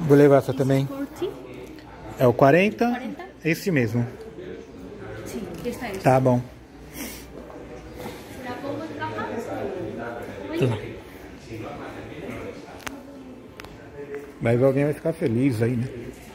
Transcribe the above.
Vou levar essa também. Curti. É o 40? 40? Esse mesmo. Sí, esta es. Tá bom. ¿La pongo en caja? Tá. Mas alguém vai ficar feliz aí, né?